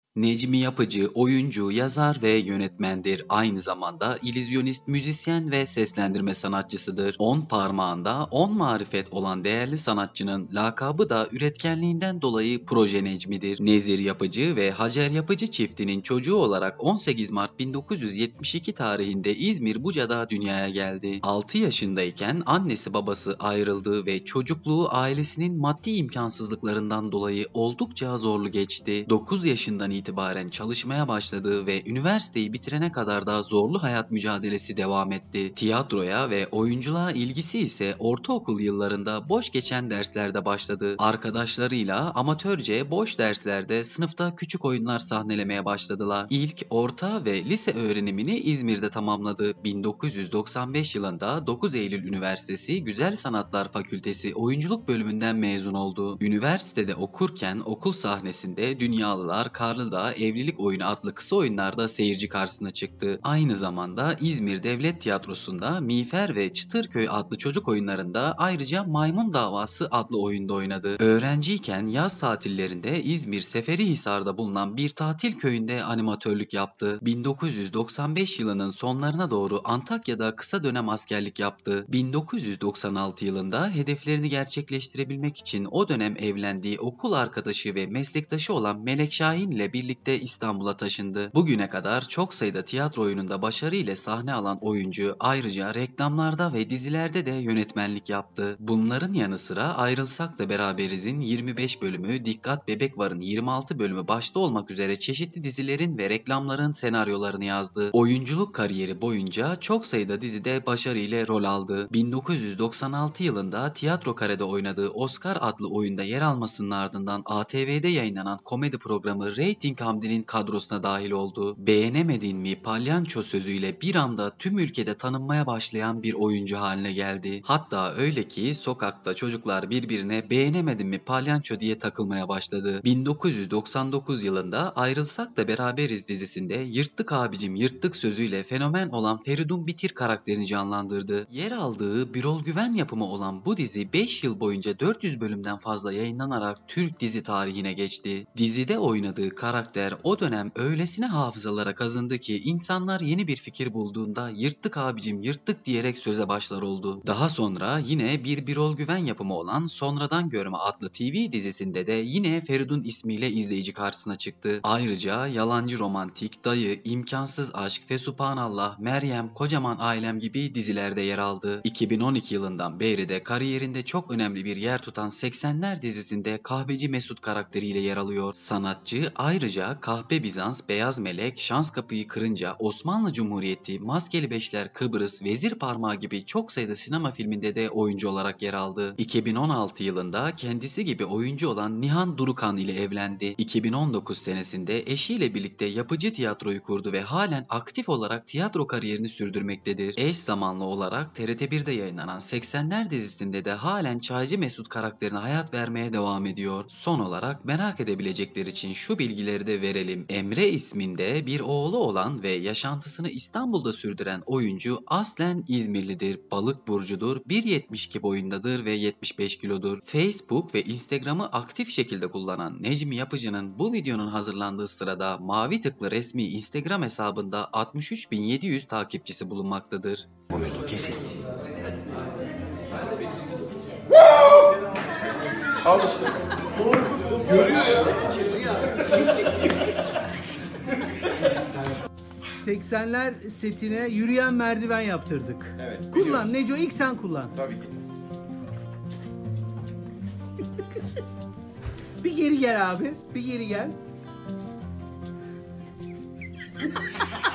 Necmi Yapıcı oyuncu, yazar ve yönetmendir. Aynı zamanda illüzyonist, müzisyen ve seslendirme sanatçısıdır. 10 parmağında 10 marifet olan değerli sanatçının lakabı da üretkenliğinden dolayı Proje Necmi'dir. Nezir Yapıcı ve Hacer Yapıcı çiftinin çocuğu olarak 18 Mart 1972 tarihinde İzmir Buca'da dünyaya geldi. 6 yaşındayken annesi babası ayrıldı ve çocukluğu ailesinin maddi imkansızlıklarından dolayı oldukça zorlu geçti. 9 yaşından itibaren çalışmaya başladı ve üniversiteyi bitirene kadar da zorlu hayat mücadelesi devam etti. Tiyatroya ve oyunculuğa ilgisi ise ortaokul yıllarında boş geçen derslerde başladı. Arkadaşlarıyla amatörce boş derslerde sınıfta küçük oyunlar sahnelemeye başladılar. İlk, orta ve lise öğrenimini İzmir'de tamamladı. 1995 yılında 9 Eylül Üniversitesi Güzel Sanatlar Fakültesi Oyunculuk bölümünden mezun oldu. Üniversitede okurken okul sahnesinde Dünyalılar, Karlıdağ, Evlilik Oyunu adlı kısa oyunlarda seyirci karşısına çıktı. Aynı zamanda İzmir Devlet Tiyatrosu'nda Miğfer ve Çıtırköy adlı çocuk oyunlarında, ayrıca Maymun Davası adlı oyunda oynadı. Öğrenciyken yaz tatillerinde İzmir Seferihisar'da bulunan bir tatil köyünde animatörlük yaptı. 1995 yılının sonlarına doğru Antakya'da kısa dönem askerlik yaptı. 1996 yılında hedeflerini gerçekleştirebilmek için o dönem evlendiği okul arkadaşı ve meslektaşı olan Melek Şahin ile birlikte İstanbul'a taşındı. Bugüne kadar çok sayıda tiyatro oyununda başarı ile sahne alan oyuncu ayrıca reklamlarda ve dizilerde de yönetmenlik yaptı. Bunların yanı sıra Ayrılsak da Beraberiz'in 25 bölümü, Dikkat Bebek Var'ın 26 bölümü başta olmak üzere çeşitli dizilerin ve reklamların senaryolarını yazdı. Oyunculuk kariyeri boyunca çok sayıda dizide başarı ile rol aldı. 1996 yılında Tiyatro Kare'de oynadığı Oscar adlı oyunda yer almasının ardından ATV'de yayınlanan komedi programı Reyting Hamdi'nin kadrosuna dahil oldu. Beğenemedin mi palyanço sözüyle bir anda tüm ülkede tanınmaya başlayan bir oyuncu haline geldi. Hatta öyle ki sokakta çocuklar birbirine beğenemedin mi palyanço diye takılmaya başladı. 1999 yılında Ayrılsak da Beraberiz dizisinde yırttık abicim yırttık sözüyle fenomen olan Feridun Bitir karakterini canlandırdı. Yer aldığı Birol Güven yapımı olan bu dizi 5 yıl boyunca 400 bölümden fazla yayınlanarak Türk dizi tarihine geçti. Dizide oynadığı karakter o dönem öylesine hafızalara kazındı ki insanlar yeni bir fikir bulduğunda yırttık abicim yırttık diyerek söze başlar oldu. Daha sonra yine bir Birol Güven yapımı olan Sonradan Görme adlı TV dizisinde de yine Feridun ismiyle izleyici karşısına çıktı. Ayrıca Yalancı Romantik, Dayı, İmkansız Aşk, Fesubhanallah, Meryem, Kocaman Ailem gibi dizilerde yer aldı. 2012 yılından beri de kariyerinde çok önemli bir yer tutan 80'ler dizisinde Kahveci Mesut karakteriyle yer alıyor. Sanatçı ayrıca Kahpe Bizans, Beyaz Melek, Şans Kapıyı Kırınca, Osmanlı Cumhuriyeti, Maskeli Beşler, Kıbrıs, Vezir Parmağı gibi çok sayıda sinema filminde de oyuncu olarak yer aldı. 2016 yılında kendisi gibi oyuncu olan Nihan Durukan ile evlendi. 2019 senesinde eşiyle birlikte Yapıcı Tiyatro'yu kurdu ve halen aktif olarak tiyatro kariyerini sürdürmektedir. Eş zamanlı olarak TRT1'de yayınlanan 80'ler dizisinde de halen Çaycı Mesut karakterine hayat vermeye devam ediyor. Son olarak merak edebilecekler için şu bilgileri de verelim. Emre isminde bir oğlu olan ve yaşantısını İstanbul'da sürdüren oyuncu aslen İzmirlidir. Balık burcudur, 1.72 boyundadır ve 75 kilodur. Facebook ve Instagram'ı aktif şekilde kullanan Necmi Yapıcı'nın bu videonun hazırlandığı sırada mavi tıklı resmi Instagram hesabında 63.700 takipçisi bulunmaktadır. Momento kesin. Al işte. Görüyor ya. 80'ler setine yürüyen merdiven yaptırdık. Evet, Kullan biliyoruz. Neco, ilk sen kullan. Tabii ki. Bir geri gel abi. Bir geri gel.